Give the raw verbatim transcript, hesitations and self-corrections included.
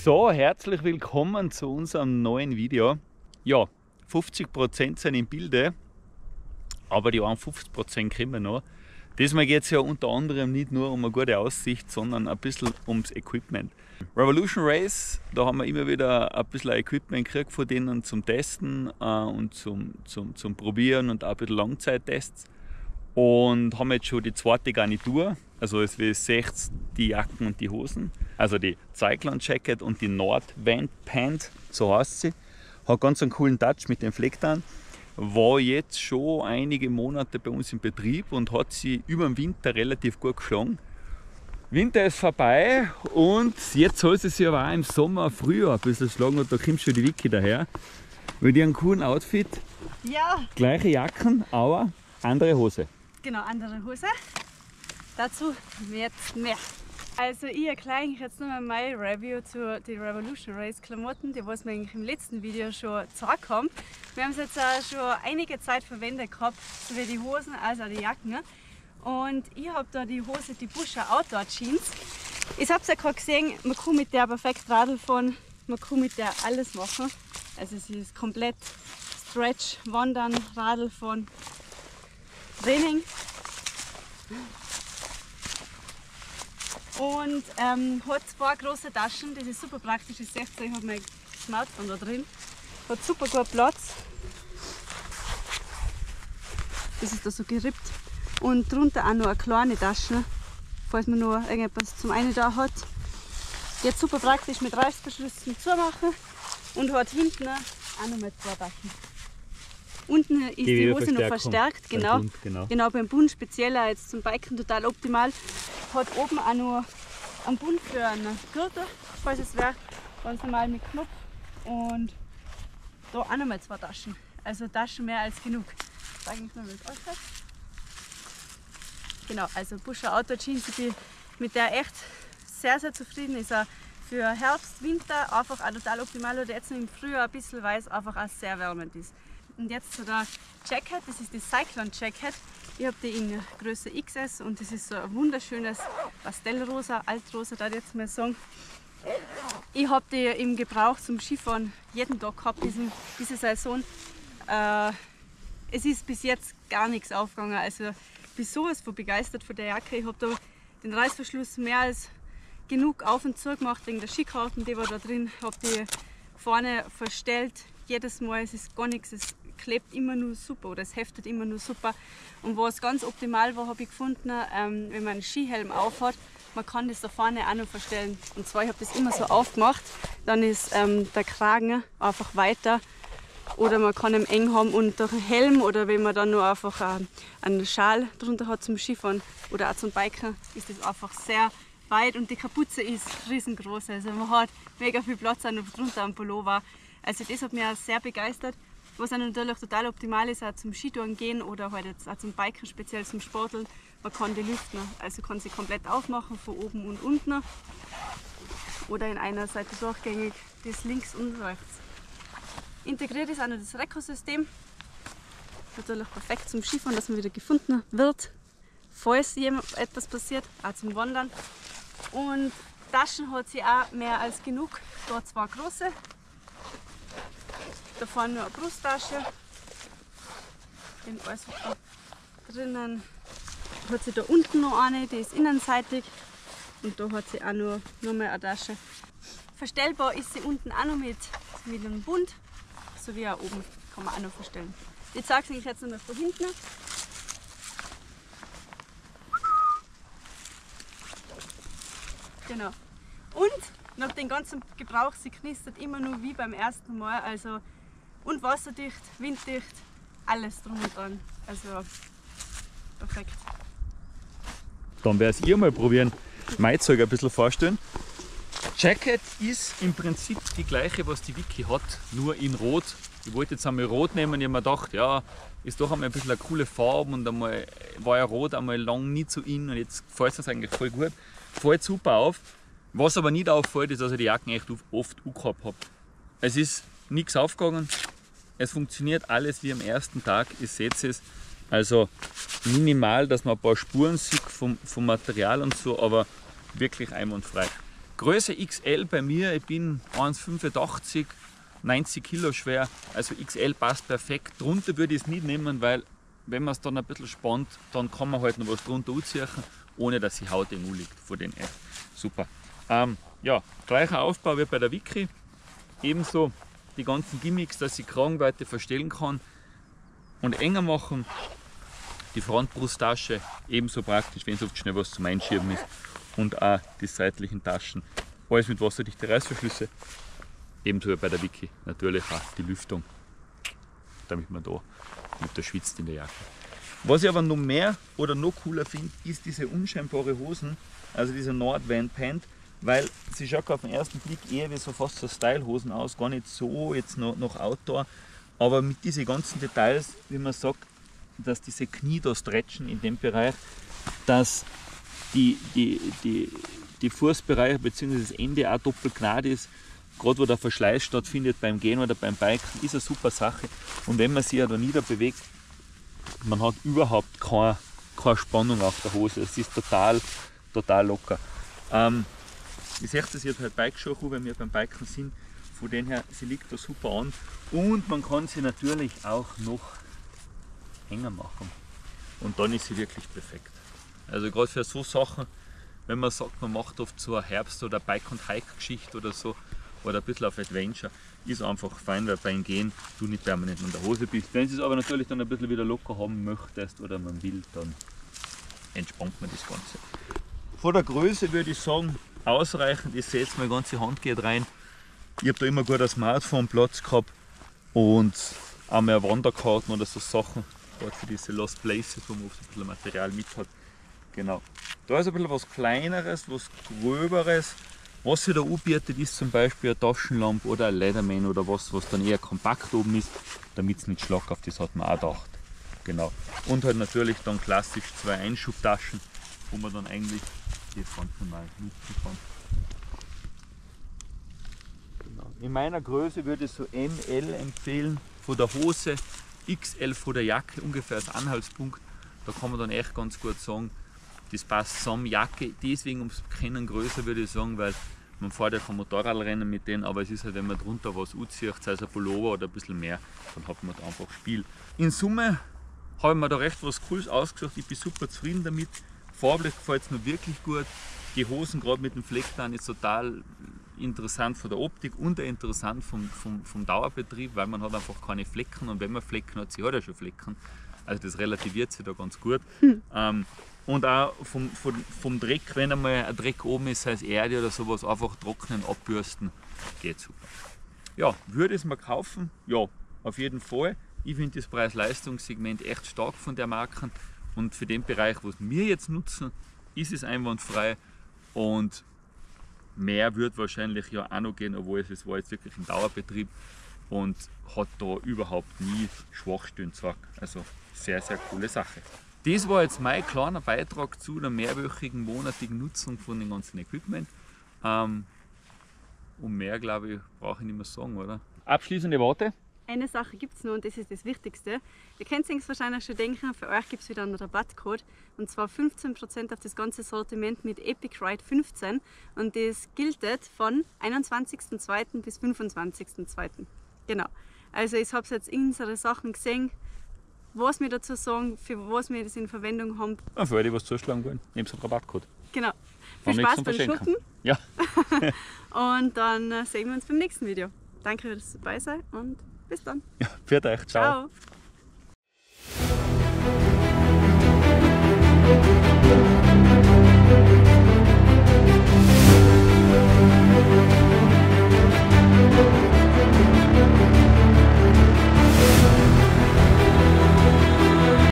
So, herzlich willkommen zu unserem neuen Video. Ja, fünfzig Prozent sind im Bilde, aber die fünfzig Prozent kommen noch. Diesmal geht es ja unter anderem nicht nur um eine gute Aussicht, sondern ein bisschen ums Equipment. Revolution Race, da haben wir immer wieder ein bisschen Equipment gekriegt von denen zum Testen äh, und zum, zum, zum Probieren und auch ein bisschen Langzeittests. Und haben jetzt schon die zweite Garnitur, also wie ihr seht, die Jacken und die Hosen, also die Cyclone Jacket und die Nordwand Pant, so heißt sie. Hat ganz einen coolen Touch mit den Flecktarn. War jetzt schon einige Monate bei uns im Betrieb und hat sie über den Winter relativ gut geschlagen. Winter ist vorbei und jetzt soll sie sich aber auch im Sommer, Frühjahr ein bisschen schlagen und da kommt schon die Vicky daher. Mit ihrem coolen Outfit. Ja. Gleiche Jacken, aber andere Hose. Genau, andere Hose. Dazu jetzt mehr. Also ich erkläre euch jetzt nochmal mein Review zu den Revolution Race Klamotten, die was wir eigentlich im letzten Video schon gezeigt haben. Wir haben es jetzt auch schon einige Zeit verwendet gehabt, sowohl die Hosen als auch die Jacken. Und ich habe da die Hose, die Buscher Outdoor Jeans. Ich habe es ja gerade gesehen, man kann mit der perfekt Radl fahren, man kann mit der alles machen. Also sie ist komplett Stretch, Wandern, Radl fahren, Training. Und ähm, hat zwei große Taschen, das ist super praktisch. Das seht ihr, ich habe mein Smartphone da drin. Hat super gut Platz. Das ist da so gerippt. Und drunter auch noch eine kleine Tasche, falls man noch irgendetwas zum einen da hat. Jetzt super praktisch mit Reißverschlüssen zumachen und hat hinten auch noch mal zwei Taschen. Unten ist die, die Hose noch verstärkt, genau. Beim Bund, genau. Genau, beim Bund spezieller, jetzt zum Biken total optimal. Hat oben auch noch einen Bund für einen Gürtel, falls es wäre, ganz normal mit Knopf. Und da auch noch mal zwei Taschen. Also Taschen mehr als genug. Ich zeige euch noch, wie es ausschaut. Genau, also Buscher Outdoor Jeans, ich bin mit der echt sehr, sehr zufrieden. Ist auch für Herbst, Winter einfach auch total optimal. Oder jetzt im Frühjahr ein bisschen, weil es einfach auch sehr wärmend ist. Und jetzt zu der Jacket, das ist die Cyclone Jacket. Ich habe die in Größe X S und das ist so ein wunderschönes Pastellrosa, Altrosa, da jetzt mal sagen. Ich habe die im Gebrauch zum Skifahren jeden Tag gehabt, diesen, diese Saison. Äh, es ist bis jetzt gar nichts aufgegangen. Also ich bin sowas von begeistert von der Jacke. Ich habe da den Reißverschluss mehr als genug auf und zu gemacht wegen der Skikarten, die war da drin. Ich habe die vorne verstellt. Jedes Mal, es ist gar nichts, es klebt immer nur super oder es heftet immer nur super. Und was ganz optimal war, habe ich gefunden, ähm, wenn man einen Skihelm aufhat, man kann das da vorne auch noch verstellen. Und zwar, ich habe das immer so aufgemacht, dann ist ähm, der Kragen einfach weiter oder man kann ihn eng haben und durch einen Helm oder wenn man dann nur einfach ähm, einen Schal drunter hat zum Skifahren oder auch zum Biken, ist das einfach sehr weit und die Kapuze ist riesengroß. Also man hat mega viel Platz auch noch drunter am Pullover. Also das hat mich auch sehr begeistert. Was auch natürlich total optimal ist, auch zum Skitouren gehen oder halt jetzt auch zum Biken, speziell zum Sporteln. Man kann die lüften, also kann sie komplett aufmachen, von oben und unten. Oder in einer Seite durchgängig, das links und rechts. Integriert ist auch noch das Rekosystem. Natürlich perfekt zum Skifahren, dass man wieder gefunden wird, falls jemand etwas passiert, auch zum Wandern. Und Taschen hat sie auch mehr als genug. Da zwei große. Da vorne noch eine Brusttasche. Den alles drinnen. Hat sie da unten noch eine, die ist innenseitig. Und da hat sie auch noch, noch mal eine Tasche. Verstellbar ist sie unten auch noch mit, mit einem Bund. Sowie auch oben kann man auch noch verstellen. Ich zeige es euch jetzt noch mal von hinten. Genau. Und nach dem ganzen Gebrauch, sie knistert immer nur wie beim ersten Mal. Also, und wasserdicht, winddicht, alles drum und dran. Also perfekt. Dann werde ich mal probieren, mein Zeug ein bisschen vorstellen. Jacket ist im Prinzip die gleiche, was die Vicky hat, nur in Rot. Ich wollte jetzt einmal Rot nehmen, ich habe mir gedacht, ja, ist doch einmal ein bisschen eine coole Farbe und einmal war ja Rot einmal lang nicht so in und jetzt gefällt es eigentlich voll gut. Fällt super auf. Was aber nicht auffällt, ist, dass ich die Jacken echt oft angehabt habe. Es ist nichts aufgegangen, es funktioniert alles wie am ersten Tag, ihr seht es. Also minimal, dass man ein paar Spuren sieht vom, vom Material und so, aber wirklich einwandfrei. Größe X L bei mir, ich bin eins Komma fünfundachtzig, neunzig Kilo schwer, also X L passt perfekt. Drunter würde ich es nicht nehmen, weil wenn man es dann ein bisschen spannt, dann kann man halt noch was drunter anziehen, ohne dass die Haut irgendwo liegt. Von den her. Super. Ähm, ja, gleicher Aufbau wie bei der Wiki. Ebenso die ganzen Gimmicks, dass ich Kragenweite verstellen kann und enger machen. Die Frontbrusttasche ebenso praktisch, wenn es oft schnell was zum Einschieben ist. Und auch die seitlichen Taschen. Alles mit wasserdichten Reißverschlüsse. Ebenso wie bei der Wiki. Natürlich auch die Lüftung, damit man da nicht da schwitzt in der Jacke. Was ich aber noch mehr oder noch cooler finde, ist diese unscheinbare Hosen, also diese Nordvan Pant, weil sie schaut auf den ersten Blick eher wie so fast so Style-Hosen aus, gar nicht so jetzt noch, noch Outdoor, aber mit diesen ganzen Details, wie man sagt, dass diese Knie da stretchen in dem Bereich, dass die, die, die, die Fußbereiche bzw. das Ende auch doppelt gnade ist. Gerade wo der Verschleiß stattfindet beim Gehen oder beim Biken, ist eine super Sache. Und wenn man sich ja da nieder bewegt, man hat überhaupt keine, keine Spannung auf der Hose. Es ist total, total locker. Ähm, ich sehe das jetzt halt Bikeschuhe, wenn wir beim Biken sind. Von dem her, sie liegt da super an. Und man kann sie natürlich auch noch enger machen. Und dann ist sie wirklich perfekt. Also gerade für so Sachen, wenn man sagt, man macht oft so eine Herbst- oder Bike- und Hike-Geschichte oder so, oder ein bisschen auf Adventure, ist einfach fein, weil beim Gehen du nicht permanent in der Hose bist. Wenn du es aber natürlich dann ein bisschen wieder locker haben möchtest oder man will, dann entspannt man das Ganze. Von der Größe würde ich sagen, ausreichend. Ich sehe jetzt, meine ganze Hand geht rein. Ich habe da immer gut ein Smartphone Platz gehabt und auch mehr Wanderkarten oder so Sachen, gerade für diese Lost Places, wo man oft ein bisschen Material mit hat. Genau. Da ist ein bisschen was Kleineres, was Gröberes. Was sich da anbietet, ist zum Beispiel eine Taschenlampe oder ein Leatherman oder was, was dann eher kompakt oben ist, damit es nicht schlaghaft ist, hat man auch gedacht. Genau. Und halt natürlich dann klassisch zwei Einschubtaschen, wo man dann eigentlich die Fronten mal nutzen kann. Genau. In meiner Größe würde ich so M L empfehlen, von der Hose, X L von der Jacke, ungefähr als Anhaltspunkt. Da kann man dann echt ganz gut sagen, das passt zusammen. Jacke, deswegen ums Kennen größer würde ich sagen, weil man fährt ja kein Motorradrennen mit denen, aber es ist halt, wenn man drunter was anzieht, sei es ein Pullover oder ein bisschen mehr, dann hat man da einfach Spiel. In Summe habe ich mir da recht was Cooles ausgesucht, ich bin super zufrieden damit. Farblich gefällt es mir wirklich gut. Die Hosen gerade mit dem Flecktarn ist total interessant von der Optik und auch interessant vom, vom, vom Dauerbetrieb, weil man hat einfach keine Flecken und wenn man Flecken hat, sie hat ja schon Flecken. Also das relativiert sich da ganz gut. Hm. Ähm, Und auch vom, vom, vom Dreck, wenn einmal ein Dreck oben ist, sei es Erde oder sowas, einfach trocknen, abbürsten, geht super. Ja, würde ich es mir kaufen? Ja, auf jeden Fall. Ich finde das Preis-Leistungs-Segment echt stark von der Marke und für den Bereich, was wir jetzt nutzen, ist es einwandfrei und mehr wird wahrscheinlich ja auch noch gehen, obwohl es war jetzt wirklich ein Dauerbetrieb und hat da überhaupt nie Schwachstellen gezeigt. Also sehr, sehr coole Sache. Das war jetzt mein kleiner Beitrag zu der mehrwöchigen, monatigen Nutzung von dem ganzen Equipment. Ähm, und mehr, glaube ich, brauche ich nicht mehr sagen, oder? Abschließende Worte? Eine Sache gibt es noch und das ist das Wichtigste. Ihr könnt es wahrscheinlich schon denken, für euch gibt es wieder einen Rabattcode und zwar fünfzehn Prozent auf das ganze Sortiment mit Epic Ride fünfzehn und das gilt von einundzwanzigsten zweiten bis fünfundzwanzigsten zweiten Genau. Also ich habe jetzt unsere Sachen gesehen, was wir dazu sagen, für was wir das in Verwendung haben. Ja, für die, was zuschlagen wollen, nehmt einen Rabattcode. Genau. Viel Spaß beim Schlucken. Ja. Und dann sehen wir uns beim nächsten Video. Danke fürs dabei sein und bis dann. Ja, für euch. Ciao. Ciao.